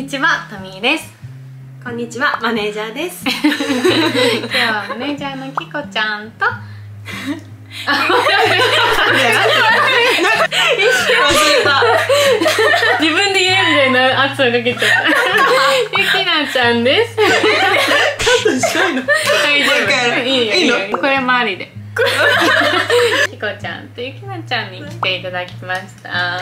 にちは、トミーです。 こんにちは、マネージャーです。 今日はマネージャーのキコちゃんと自分で言えみたいな圧をかけちゃったゆきなちゃんです。 カットしたいの？ 大丈夫、いいよ、 いいの？ これ周りでキコちゃんとゆきなちゃんに来ていただきました。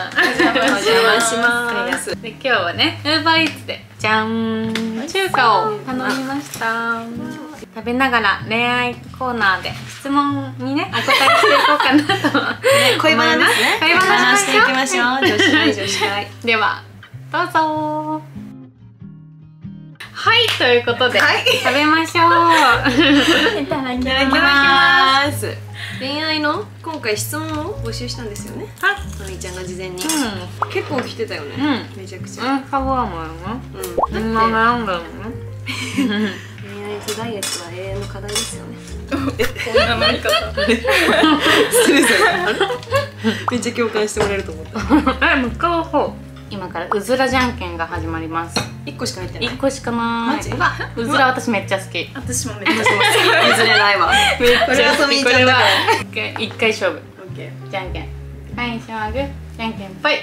お邪魔します。 で今日はね、UberEatsでじゃん中華を頼みました。食べながら恋愛コーナーで質問にねお答えしていこうかなと恋バナですね。 恋バナしていきましょう。女子会女子会。 ではどうぞ。はい、ということで、食べましょう。いただきます。 恋愛の今回質問を募集したんですよね。はい。トミーちゃんが事前に。結構来てたよね。めちゃくちゃ。 カワもよね。なんだろうね。 恋愛とダイエットは永遠の課題ですよね。 こんな何かそれぞれ。めっちゃ共感してもらえると思った。 向こう方。今からうずらじゃんけんが始まります。 1個しか入ってない。 1個しかない。 マジ？ うずら私めっちゃ好き。 私もめっちゃ好譲れないわ。 めっちゃこれはトミーちゃんだから。 一回勝負。 き。 じゃんけん。はい、しょうぐ。じゃんけんぽい。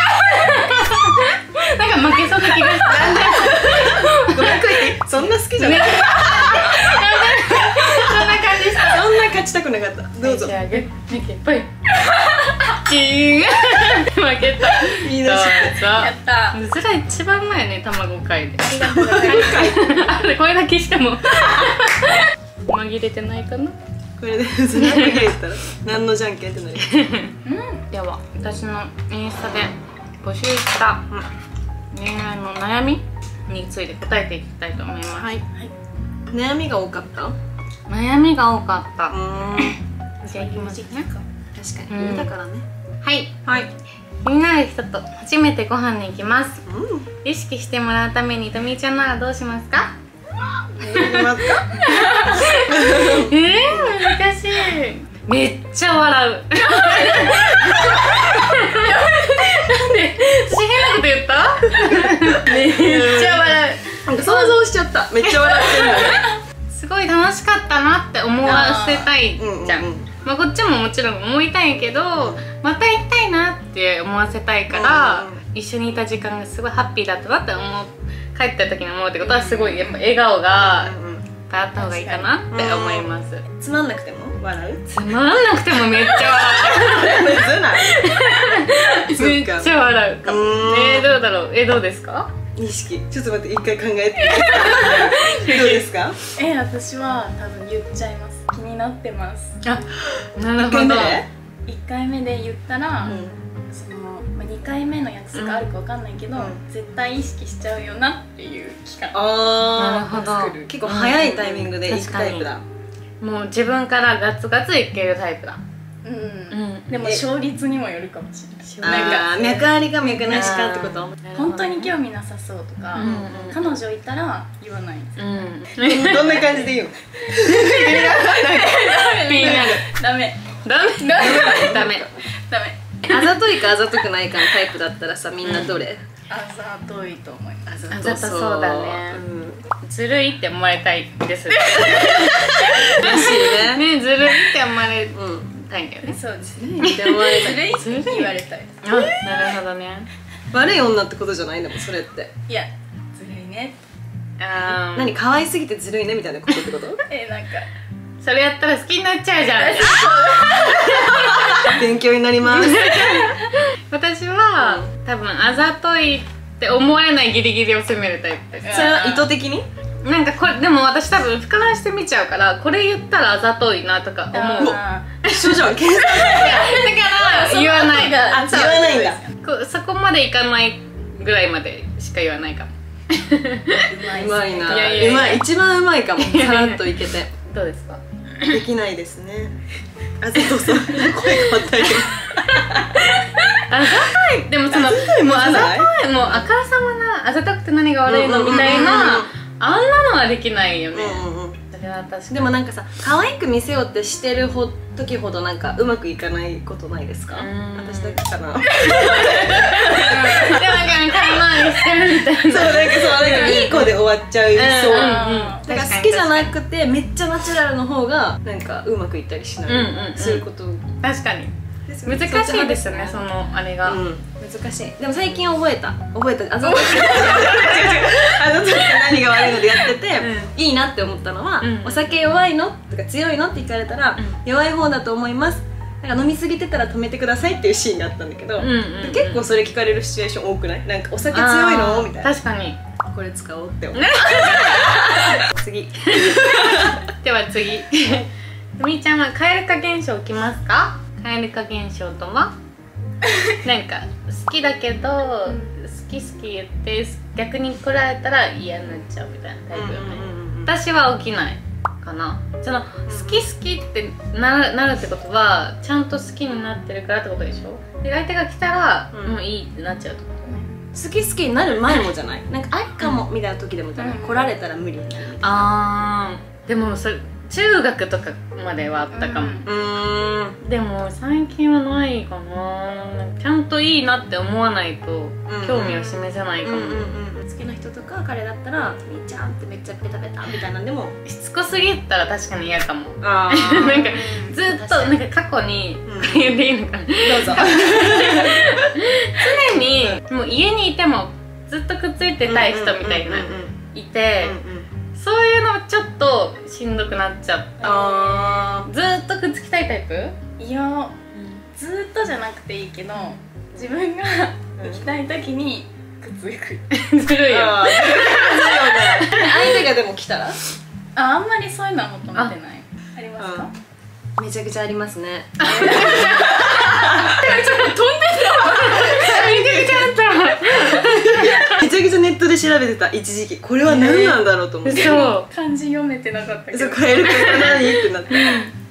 なんか負けそうな気がした。 ごめん、そんな好きじゃない。 そんな感じした。 そんな勝ちたくなかった。どうぞ。 じゃんけんぽい。チーン。負けた。 いいな。 やった。 うずら一番うまいね、卵界で。ありがとうございます。これだけしても紛れてないかな。 これでうずらが入ったら何のじゃんけんってなる。 では私のインスタで募集した恋愛の悩みについて答えていきたいと思います。はい。 悩みが多かった？ 悩みが多かった。 じゃあ行きますね。確かに。だからね。 はい。 はい。 気になる人と初めてご飯に行きます。意識してもらうためにトミーちゃんならどうしますか？難しい。めっちゃ笑う。なんで私変なこと言った？めっちゃ笑う。 なんか想像しちゃった。めっちゃ笑ってるんだね。 すごい楽しかったなって思わせたいじゃん。まあこっちももちろん思いたいけど、また行きたいなって思わせたいから、一緒にいた時間がすごいハッピーだったなって帰った時に思うってことはすごいやっぱ笑顔がいっぱいあった方がいいかなって思います。 つまんなくても笑う？ つまんなくてもめっちゃ笑う。めっちゃ笑うかも。どうだろう。どうですか？ 意識。ちょっと待って、一回考えて。どうですか？ 私は多分言っちゃいます。気になってます。 あ、なるほど。 1回目で言ったら、その2回目の約束あるかわかんないけど、絶対意識しちゃうよなっていう期間なるほど。 結構早いタイミングで行くタイプだ。 もう自分からガツガツいけるタイプだ。 でも勝率にもよるかもしれない。 なんか脈ありか脈なしかってこと？ 本当に興味なさそうとか、彼女いたら言わないんですよ。 どんな感じで言うの？ ダメ。 あざといかあざとくないかのタイプだったらさ、みんなどれ？ あざといと思います。 あざとそうだね。ずるいって思われたいです。 らしいね。 ずるいって思われたいんだよね。 そうですね。ずるいって言われたい。 なるほどね。 悪い女ってことじゃないんだもん、それって。 いや、ずるいね。 何、可愛すぎてずるいねみたいなことってこと？ なんかそれやったら好きになっちゃうじゃん。 勉強になります。 私は多分あざといって思われないギリギリを攻めるタイプです。 それは意図的に？ なんかこれでも私多分俯瞰して見ちゃうから、これ言ったらあざといなとか思う。 一緒じゃん。だから言わない。 言わないんだ。 そこまでいかないぐらいまでしか言わないかも。 うまいな。うまい。一番うまいかも。さらっといけて。 どうですか？ できないですね。あざとさ、声変わったけど。 あざとい。でもそのもうあざとい、もうあからさまなあざとくて何が悪いのみたいなあんなのはできないよね。だかは確かに。 でもなんかさ、可愛く見せようってしてる時ほどなんかうまくいかないことないですか？私だけかな。でもなんか空回りしてるみたいな。 そう、なんかいい子で終わっちゃいそう。だから好きじゃなくてめっちゃナチュラルの方がなんかうまくいったりしない。そういうこと。 確かに難しいですよね、そのあれが。 難しい。でも最近覚えた。あざとく何が悪いのでやってていいなって思ったのは、お酒弱いのとか強いのって聞かれたら弱い方だと思います、なんか飲みすぎてたら止めてくださいっていうシーンがあったんだけど、結構それ聞かれるシチュエーション多くない？なんかお酒強いのみたいな。 確かにこれ使おうって思う。次では次、みーちゃんは蛙化現象起きますか？蛙化現象とはなんか好きだけど好き言って逆に来られたら嫌になっちゃうみたいなタイプよね。私は起きないかな。その好きってなるってことはちゃんと好きになってるからってことでしょ。で相手が来たらもういいってなっちゃうってことね。 好きになる前もじゃない？なんかありかもみたいな時でもじゃない？来られたら無理になるみたいな。 でもそれ中学とかまではあったかも。でも最近はないかな。ちゃんといいなって思わないと興味を示せないかも。 好きな人とか彼だったら「みーちゃん」ってめっちゃペタペタみたいなんでもしつこすぎたら確かに嫌かも。なんかずっとなんか過去に言っていいのかな、どうぞ常にもう家にいてもずっとくっついてたい人みたいないて、そういうのちょっとしんどくなっちゃった。ずっとくっつきたいタイプ？ いや、ずっとじゃなくていいけど、自分が行きたい時にくっつく。 ずるいよ。 相手がでも来たら？ あんまりそういうのは求めてない。ありますか？ めちゃくちゃありますね。 ちょっと飛んでた。めちゃくちゃあった。 めちゃくちゃネットで調べてた、一時期。これは何なんだろうと思って。 そう漢字読めてなかったけど。 そう、蛙化が何ってなって。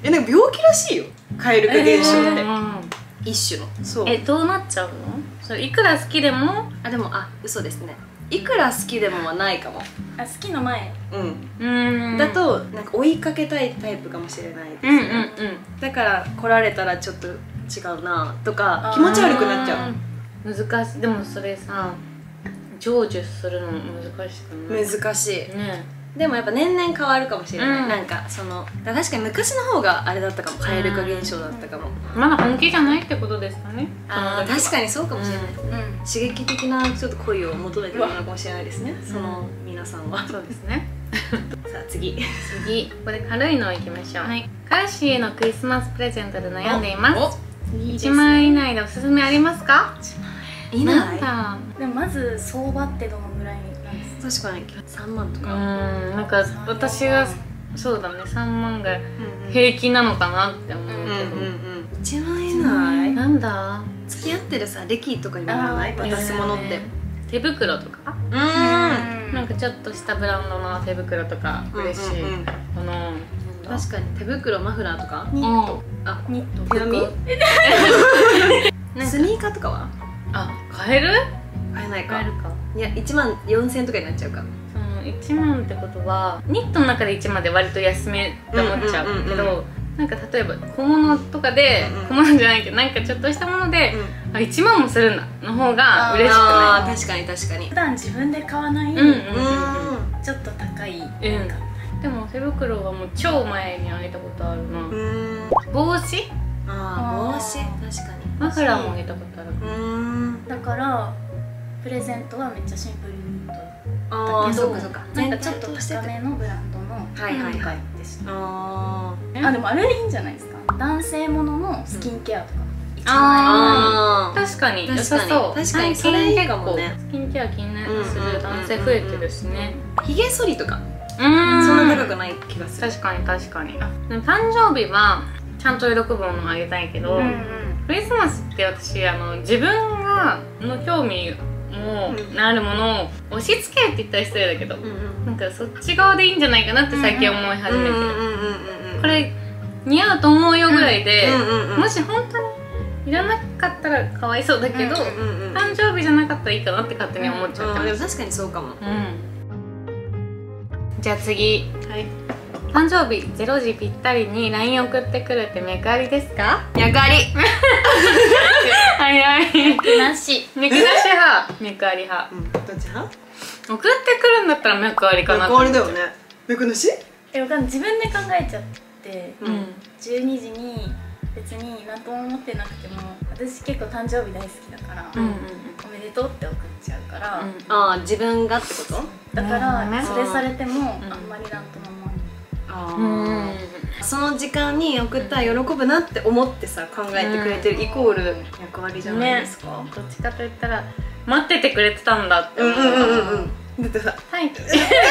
なんか病気らしいよ、蛙化現象って。一種の。そう。 どうなっちゃうの？それいくら好きでも？ でも嘘ですね。いくら好きでもはないかも。 好きの前。 だとなんか追いかけたいタイプかもしれないですね。だから来られたらちょっと違うなとか気持ち悪くなっちゃう。 難しい。でもそれさ、成就するの難しくない？ 難しいね。 でもやっぱ年々変わるかもしれない。なんか確かに昔の方があれだったかも。蛙化現象だったかも。 まだ本気じゃないってことですかね。 確かにそうかもしれない。刺激的なちょっと恋を求めてるのかもしれないですね、その皆さんは。 そうですね。 さあ次、 これ軽いのいきましょう。彼氏へのクリスマスプレゼントで悩んでいます。1万円以内でおすすめありますか？ いない。 でもまず相場ってどのぐらいなんですか？ 確かに3万とか。 なんか私がそうだね、3万が平均なのかなって思うけど。 1万円以内？ なんだ？ 付き合ってるさ、歴とかにもならない？渡すものって。 手袋とか？なんかちょっとしたブランドの手袋とか嬉しい。 確かに手袋、マフラーとか。 ニット。 手紙？スニーカーとかは？ 買える？ 買えないか。いや、1万4000とかになっちゃうか。 1万ってことはニットの中で1万で割と安めって思っちゃうけど、なんか例えば小物とかで、小物じゃないけどなんかちょっとしたもので1万もするんだの方が嬉しくない？ 確かに確かに。 普段自分で買わないちょっと高い。 でも手袋はもう超前にあげたことあるな。帽子？ 帽子確かに。 マフラーもあげたことある。 だからプレゼントはめっちゃシンプルだけど、なんかちょっと高めのブランドの何かでした。でもあれでいいんじゃないですか？男性もののスキンケアとか1万円。 確かに良さそう。 確かにそれいいかもね。 スキンケア気にする男性増えてるしね。 ひげ剃りとかそんな高くない気がする。 確かに確かに。誕生日はちゃんと喜ぶものをあげたいけど、クリスマスって私自分がの興味もあるものを押し付けって言ったら失礼だけど、なんかそっち側でいいんじゃないかなって最近思い始めてる。これ似合うと思うよぐらいで、もし本当にいらなかったらかわいそうだけど、誕生日じゃなかったらいいかなって勝手に思っちゃってます。 でも確かにそうかも。 じゃあ次、 誕生日0時ぴったりに LINE 送ってくるって脈ありですか？ 脈あり。 早い。 脈なし。 脈なし派、脈あり派。 どっち派？ 送ってくるんだったら脈ありかな。 脈ありだよね。脈なし？ わかんない、自分で考えちゃって、12時に別に何とも思ってなくても、私結構誕生日大好きだから、おめでとうって送っちゃうから。 ああ、自分がってこと？ だからそれされてもあんまりなんとも思わない。 その時間に送ったら喜ぶなって思ってさ、考えてくれてるイコール役割じゃないですか。 どっちかと言ったら待っててくれてたんだって思う。 だってさ、 はい。 今だ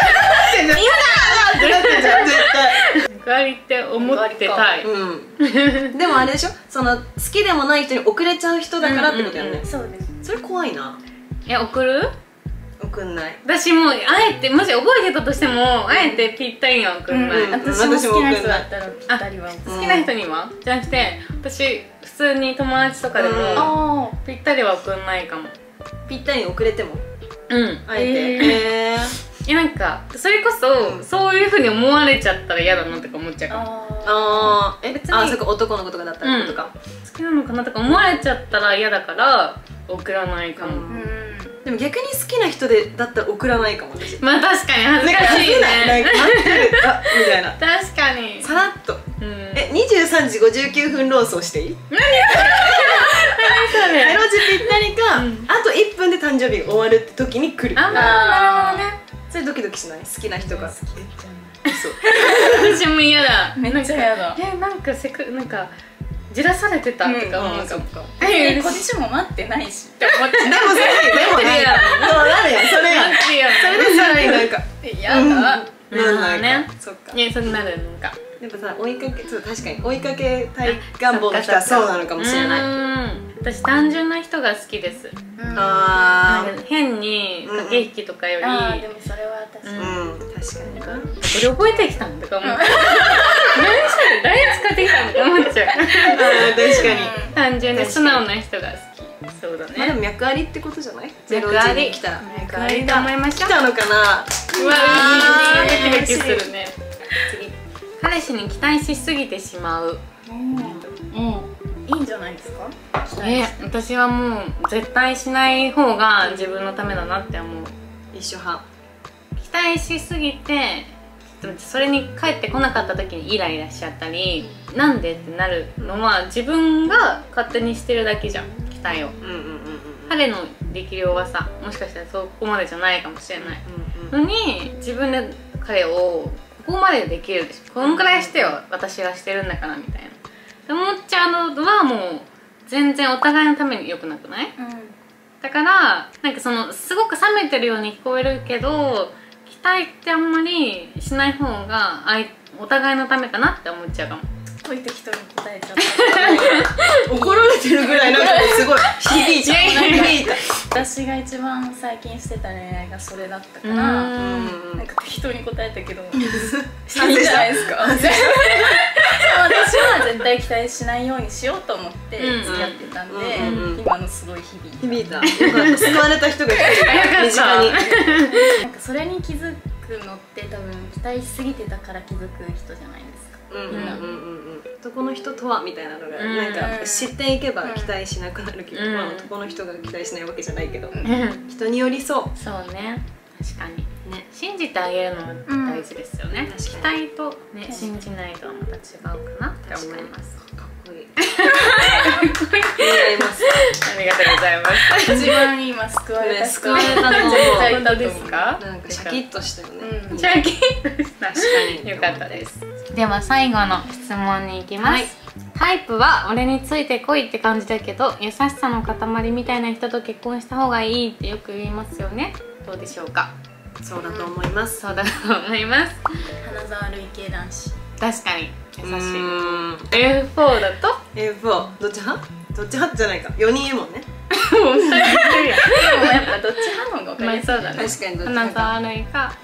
ってなってんじゃん、絶対。 役割って思ってたい。 でもあれでしょ、その好きでもない人に送れちゃう人だからってことやね。 そうです。 それ怖いな。 送る？ 送んない。 私もあえて、もし覚えてたとしてもあえてぴったりには送んない。 私も好きな人だったらぴったりは。 好きな人にはじゃなくて、私普通に友達とかでもぴったりは送んないかも。 ぴったりに送れても？あえて。 なんかそれこそそういうふうに思われちゃったら嫌だなとか思っちゃうかも。 別にそこ男の子とかだったらとか好きなのかなとか思われちゃったら嫌だから送らないかも。 でも逆に好きな人でだったら送らないかも私。 まあ確かに恥ずかしいね。 なんか待ってるみたいな。 確かにさらっと。23時59分ローソンしていい？ 何それ 0時ぴったりか、あと1分で誕生日が終わるって時に来る。 なるほどね。 それドキドキしない？好きな人が。 好きじゃない。 私も嫌だ。 めっちゃ嫌だ。 なんかじらされてたとか思うかも。 こっちも待ってないしって思っちゃう。 でもそれない。そうなるやん。それやん。それでさらになんか嫌だ。 なんね。そっか。 そんなるのか。 やっぱさ、確かに追いかけたい願望の人はそうなのかもしれない。 私単純な人が好きです。変に駆け引きとかより。 でもそれは確かに。 確かに。 これ覚えてきたんとか思って。誰使ってきたんとか思っちゃう。 確かに。 単純で素直な人が好き。そうだね。 でも脈ありってことじゃない？ 脈あり来たら。 脈ありと思いましょう。 来たのかな。 うわー、ドキドキするね。次。彼氏に期待しすぎてしまう。 いいんじゃないですか？ 私はもう絶対しない方が自分のためだなって思う。 一緒派。 期待しすぎてそれに返ってこなかった時にイライラしちゃったり、なんでってなるのは自分が勝手にしてるだけじゃん、期待を。彼の力量はさ、もしかしたらそこまでじゃないかもしれないのに、自分で彼をここまでできるでしょ、このくらいしてよ私がしてるんだからみたいなって思っちゃうのはもう全然お互いのために良くなくない？だからなんかそのすごく冷めてるように聞こえるけど、期待ってあんまりしない方がお互いのためかなって思っちゃうかも。 すごい適当に答えちゃった怒られてるぐらいなんかすごい響いちゃう。 私が一番最近してた恋愛がそれだったから、なんか適当に答えたけどいいんじゃないですか。私は絶対期待しないようにしようと思って付き合ってたんで、今のすごい響いた。 よかった。救われた人が一人身近に。 なんかそれに気づくのって多分期待しすぎてたから気づく人じゃないですか。 男の人とはみたいなのがなんか知っていけば期待しなくなるけど、男の人が期待しないわけじゃないけど、人によりそう。 そうね、確かにね、信じてあげるのは大事ですよね。期待とね、信じないとはまた違うかなって思います。 かっこいい。 ありがとうございます。 一番今救われた。 救われたの本当ですか？ なんかシャキッとしたよね。 シャキッとした。確かによかったです。では最後の質問に行きます。タイプは俺についてこいって感じだけど優しさの塊みたいな人と結婚した方がいいってよく言いますよね。どうでしょうか？ そうだと思います。 そうだと思います。 花沢類系男子。 確かに優しい。F4 だと F4 どっち派？どっち派じゃないか。4人いるもんね。 でもやっぱどっち派の方が分かりやすい。 そうだね。 確かにどっち花沢類か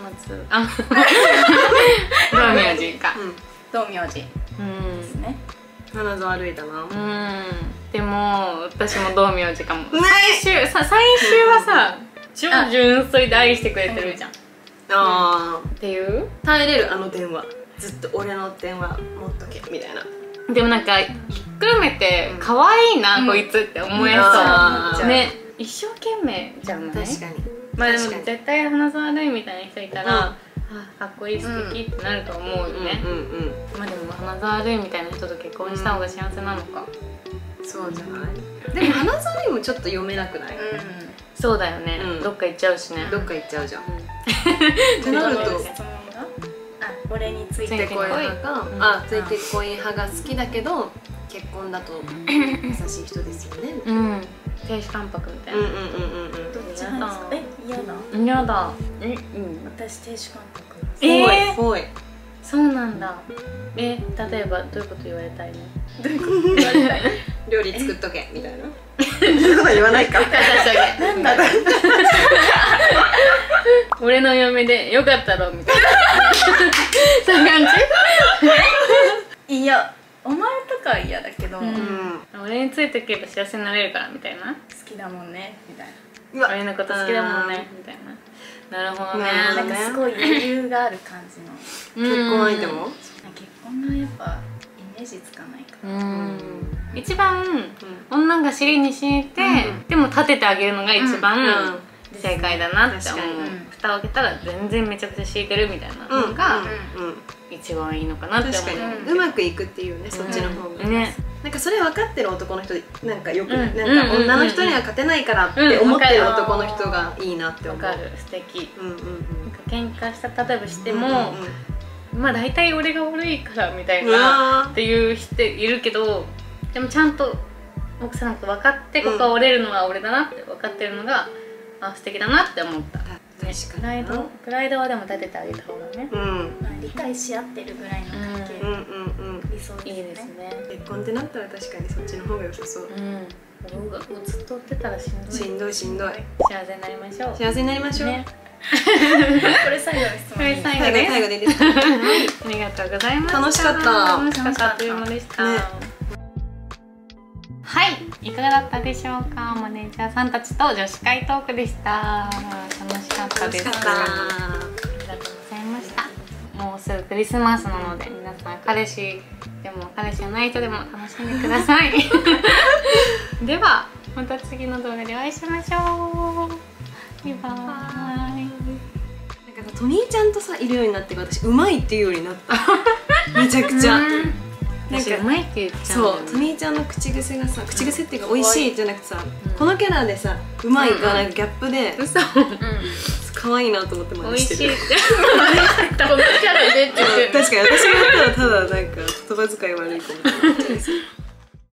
道明寺か。 道明寺ですね。 花沢類だな。 でも私も道明寺かも。最終はさ超純粋で愛してくれてるじゃん。っていう耐えれるあの電話。 ずっと俺の電話持っとけみたいな。 でもなんかひっくるめて可愛いなこいつって思えそうね。一生懸命じゃんね。 確かに。 まあでも絶対花沢類みたいな人いたらかっこいい素敵ってなると思うよね。まあでも花沢類みたいな人と結婚した方が幸せなのか。 そうじゃない。でも花沢類もちょっと読めなくない？ そうだよね。どっか行っちゃうしね。 どっか行っちゃうじゃん。ってなると俺についてこい派がついてこい派が好きだけど結婚だと優しい人ですよね。 亭主関白みたいな。どっち派ですか？嫌だ。 嫌だ。 私亭主関白。 ぽい。 そうなんだ。例えばどういうこと言われたいの？ どういうこと言われたいの？ 料理作っとけみたいな。そういうこと言わないか。 なんだろう。 俺の嫁でよかったろみたいな。そういう感じ？いや、お前とかは嫌だけど、 俺についていけば幸せになれるからみたいな。好きだもんねみたいな。俺のこと好きだもんねみたいな。なるほどね。 なんかすごい余裕がある感じの結婚相手も。 結婚がやっぱイメージつかないから。 一番女が尻に敷いてでも立ててあげるのが一番正解だなって思う。蓋を開けたら全然めちゃくちゃ敷いてるみたいなのが一番いいのかなって思う。 確かにうまくいくっていうね、そっちの方がね。なんかそれ分かってる男の人なんかよくなんか女の人には勝てないからって思ってる男の人がいいなって思う。 分かる、素敵。なんか喧嘩した例えばしてもまあ大体俺が悪いからみたいなっていう人いるけど、でもちゃんと奥さんのこと分かってここが折れるのは俺だなって分かってるのが素敵だなって思った。プライドはでも立ててあげた方がね。 理解し合ってるぐらいの関係理想いいですね。 結婚ってなったら確かにそっちの方が良さそう。 もうずっと追ってたらしんどい。 しんどい。 幸せになりましょう。 幸せになりましょう。 これ最後の質問。 これ最後です。 最後でいいですか？ ありがとうございました。 楽しかった。 楽しかった。あっという間でした。はい、いかがだったでしょうか。マネージャーさんたちと女子会トークでした。楽しかったです。ありがとうございました。もうすぐクリスマスなので皆さん彼氏でも彼氏じゃない人でも楽しんでください。ではまた次の動画でお会いしましょう。バイバーイ。 なんかさ、トミーちゃんとさいるようになって私うまいっていうようになった。めちゃくちゃ。 なんかうまいって言っちゃう。 そう、トミーちゃんの口癖がさ、口癖っていうか美味しいじゃなくてさ、このキャラでさうまいがなんかギャップで可愛いなと思って真似してる。 美味しいってこのキャラでって。 確かに私がやったらただなんか言葉遣い悪いかもしれないです。